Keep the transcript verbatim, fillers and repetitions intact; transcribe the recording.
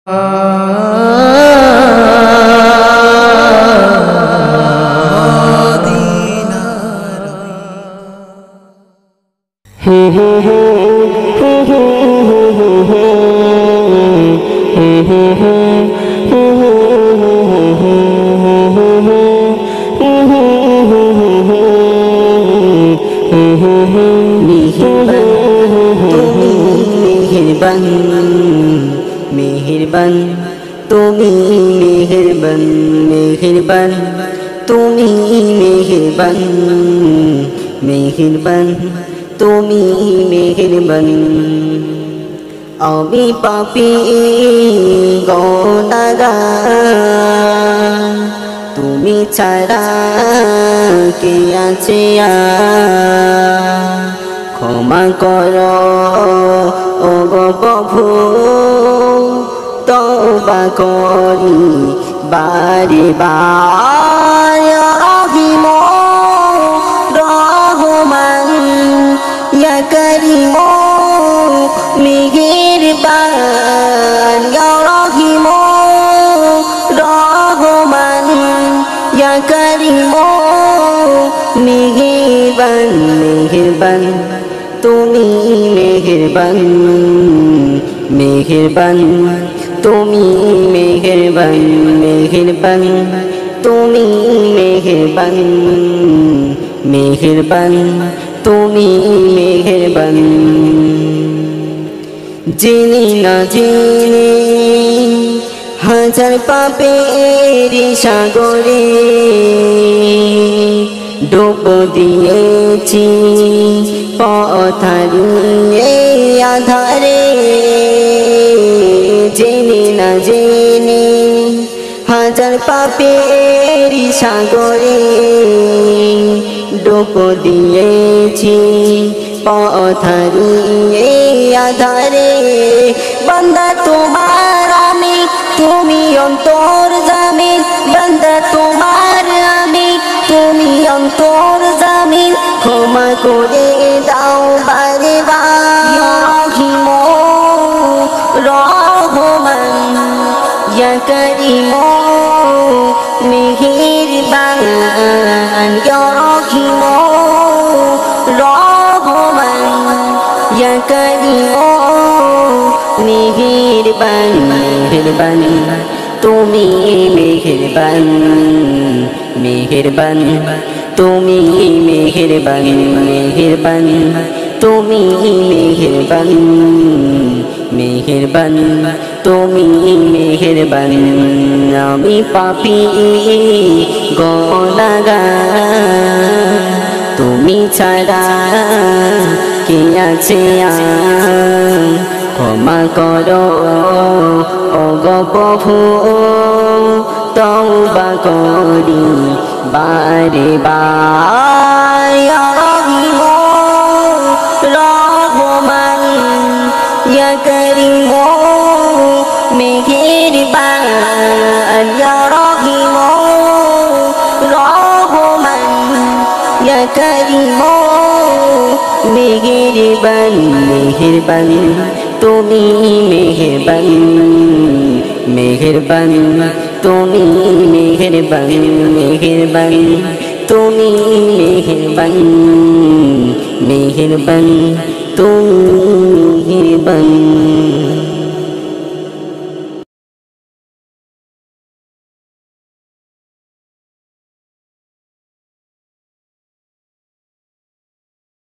মেহেরবান মেহেরবান তুমি মেহেরবান মেহেরবান তুমি মেহেরবান মেহেরবান তুমি মেহেরবান আমি পাপী গুনাহগার তুমি ছাড়া কে আছে আর ক্ষমা করো ও গো প্রভু তওবা করি বারে বার রহিম রহমান ইয়া করিম মেহেরবান ইয়া রহিম রহমান ইয়া করিম মেহেরবান মেহেরবান তুমি মেহেরবান মেহেরবান তুমি মেহেরবান মেহেরবান তুমি মেহেরবান মেহেরবান তুমি মেহেরবান জেনে না জেনে হাজার পাপের সাগরে ডুব দিয়েছি পথ হারিয়ে আধারে জেনে না জেনে হাজার পাপের সাগরে ডুব দিয়েছি পথ হারিয়ে আধারে বান্দা তোমার আমি তুমি অন্তর্যামী বান্দা তোমার আমি তুমি অন্তর্যামী ক্ষমা করে দাও বারে বার রহিম রহমান ইয়া করিম মেহেরবান ইয়া রহিম রহমান ইয়া করিম মেহেরবান মেহেরবান তুমি মেহেরবান মেহেরবান তুমি মেহেরবান মেহেরবান তুমি মেহেরবান মেহেরবান তুমি মেহেরবান আমি পাপী গুনাহগার তুমি ছাড়া কে আছে আর ক্ষমা করো ও গো প্রভু তওবা করি বারে বার রহিম রহমান ইয়া করিম মেহেরবান ইয়া রহিম রহমান ইয়া করিম মেহেরবান মেহেরবান তুমি মেহেরবান মেহেরবান তুমি মেহেরবান মেহেরবান তুমি মেহেরবান মেহেরবান তুমি মেহেরবান।